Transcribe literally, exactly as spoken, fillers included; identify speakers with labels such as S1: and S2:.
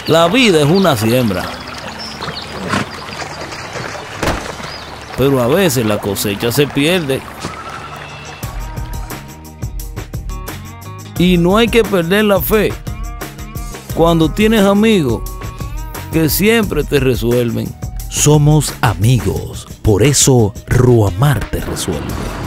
S1: La vida es una siembra, pero a veces la cosecha se pierde. Y no hay que perder la fe cuando tienes amigos que siempre te resuelven.
S2: Somos amigos, por eso Ruamar te resuelve.